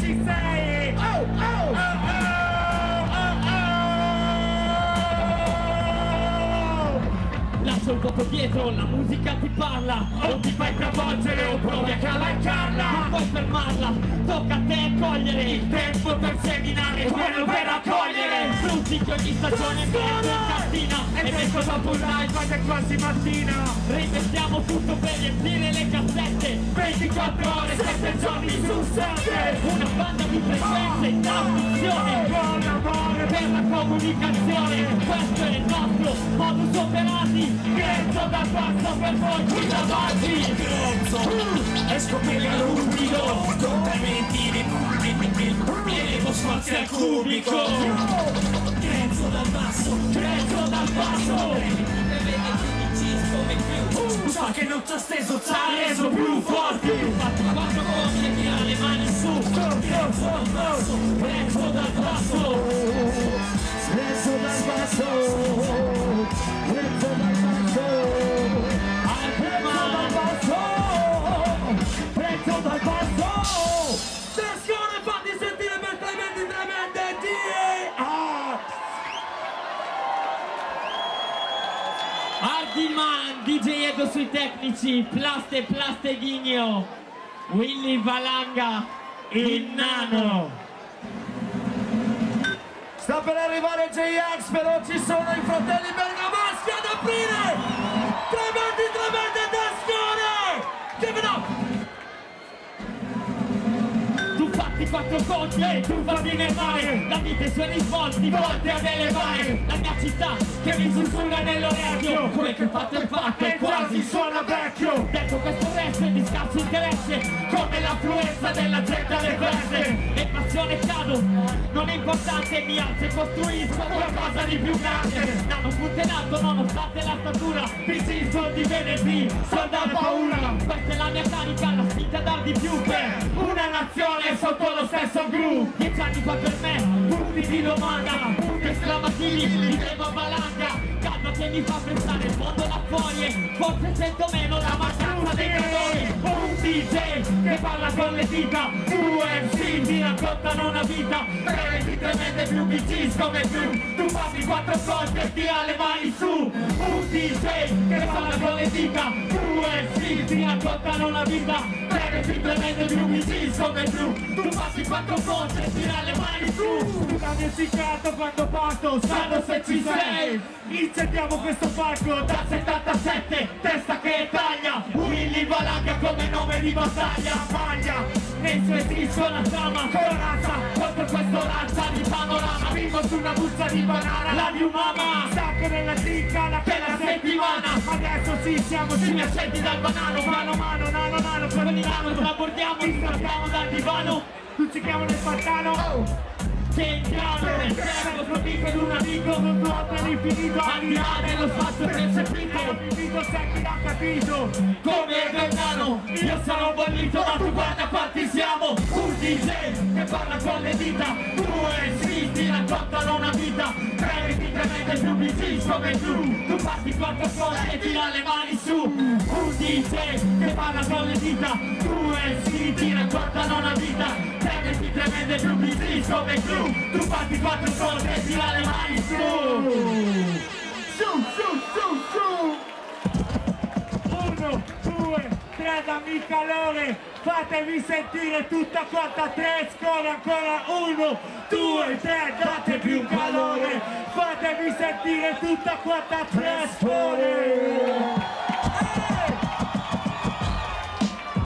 ci sei. Oh, oh, oh, Lascia un poco dietro, la musica ti parla. o ti fai travolgere o provi a cavalcarla. Non puoi fermarla, tocca a te cogliere Il tempo per seminare, quello per raccogliere. frutti che ogni stagione viene in cantina. E questo dopo un live fate quasi mattina. Reinvestiamo tutto per riempire le cassette. 24 ore, 7 giorni su 7. Una banda di frequenze in trasmissione Buon amore per la comunicazione. Questo è il nostro modus operandi. Grezzo dal basso per voi qui davanti. Grezzo e scoprire l'umido. Complementini elevo sforzi al cubico. Grezzo dal basso. Grezzo dal basso. So che non t'ho steso, t'ha reso più forti. Fatti quattro conti e tira le mani su. Grezzo dal basso. Prezzo dal basso. Grezzo dal basso. Grezzo dal basso. Prezzo dal basso. Tensione, fatti sentire per tremende D.A. Ardiman, DJ Edo sui tecnici, Plaste Ghigno, Willy Valanga, il nano. Sta per arrivare J-Ax, però ci sono i fratelli bergamaschi ad aprire. Tremende tensione. Give it up. Tu fatti quattro conti e tu fammi nervare. La vita e i suoi risvolti volte ad elevare. La mia città che mi sussurra nell'orecchio. Quel che fatto è fatto E e quasi suona vecchio. detto questo resto è di scarso interesse. Come l'affluenza della gente alle feste. E passione cado, non è importante, mi alzo e costruisco qualcosa di più grande. Nano puntellato nonostante la statura. PC di venerdì, solda paura. Questa è la mia carica, la spinta a dar di più per Una nazione sotto lo stesso groove. 10 anni fa per me, punti di domanda, punti esclamativi, mi devo a valanga. Calma che mi fa pensare il mondo là fuori e forse sento meno la mancanza dei cadori. Un DJ che parla con le dita. Due MC ti raccontano una vita. Tre di tremende più BGs come tu. Tu fammi quattro conti e tira le mani su. Un DJ che parla con le dita. Due MC ti raccontano una vita. Tre di tremende più BGs come tu. Tu fammi quattro conti e tira le mani su. Tu cambia il significato quando parto. Sanno se ci sei. Incendiamo questo palco dal 77. Testa che taglia. Willy Valanga come nome di battaglia. Maglia e svedisco la trama. Corazza contro questo lanza di panorama. Vivo su una busta di banana. La mia mamma sacco nella zicca la bella settimana. Adesso sì siamo sugli accenti dal banano. Mano nano con il nano trabordiamo. Ci saltiamo dal divano. Tu ci chiamano il pantano. Che inchiamo nel cielo, profico ed un amico. Non nuoto all'infinito. Al di là dello spazio percepito. L'invito se chi l'ha capito. Come Bernano, io sarò bollito, ma tu guarda quanti siamo. Un DJ che parla con le dita. Due MC ti raccontano una vita. Tre di tremende più BGs come tu. Tu fatti quattro cose e tira le mani su. Un DJ che parla con le dita. Due MC ti raccontano una vita. Tre di tremende più BGs come tu. Tu fatti quattro cose e tira le mani su. Su. 1, 2, 3, dammi calore. Fatevi sentire tutta quanta. 3, scorre ancora. 1, 2, 3, date più calore. Fatevi sentire tutta quanta. 3, scorre.